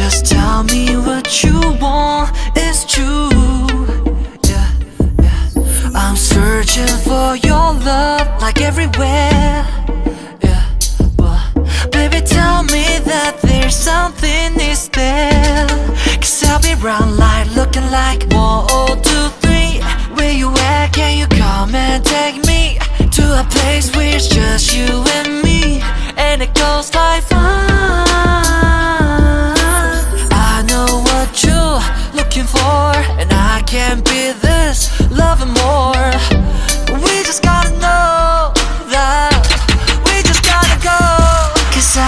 Just tell me what you want, it's true. Yeah, yeah. I'm searching for your love like everywhere. Yeah, but baby, tell me that there's something is there. Cause I'll be round like looking like 1, 2, 3. Where you at? Can you come and take me to a place where it's just you and me? And it goes like I know what you're looking for, and I can't be this loving more. We just gotta know that we just gotta go. Cause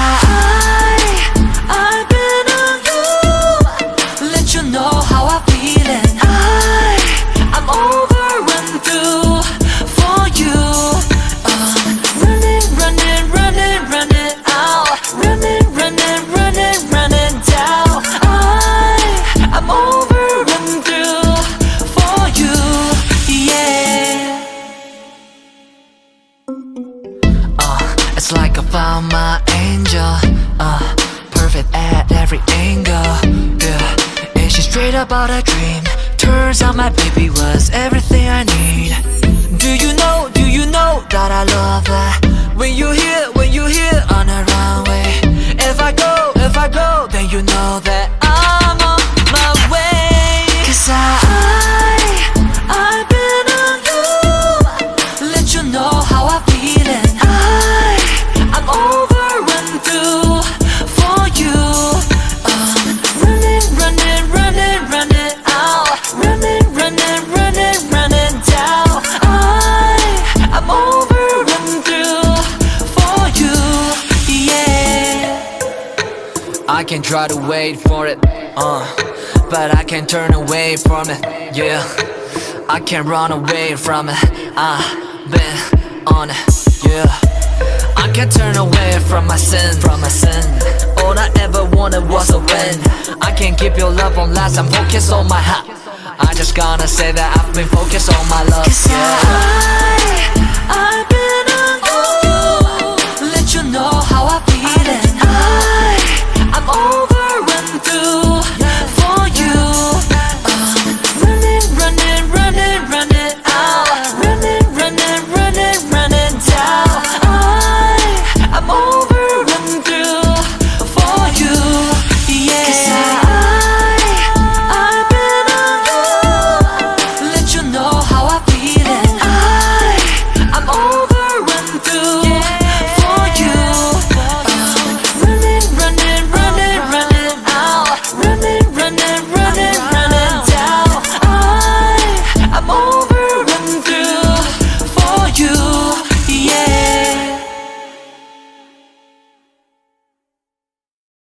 I've been on you, let you know how I'm feeling. I'm over and through for you. Running, running, running, running out. Running, running, running, running down. I'm over and through for you, yeah. It's like I found my angel. Perfect at every angle, yeah. And she's straight up out a dream. Turns out my baby was everything I need. Do you know that I love that? When you hear on a runway. If I go, then you know that I'm on my way. Cause I've been on you, let you know how I'm feeling. I'm over and through for you. Running, running, running, running out. Running, running, running, running down. I'm over and through for you, yeah. I can try to wait for it, but I can't turn away from it, yeah. I can't run away from it, I've been on it, yeah. I can't turn away from my sin, All I ever wanted was a win. I can't keep your love on last, I'm focused on my hat. I just gonna say that I've been focused on my love, yeah. Cause I've been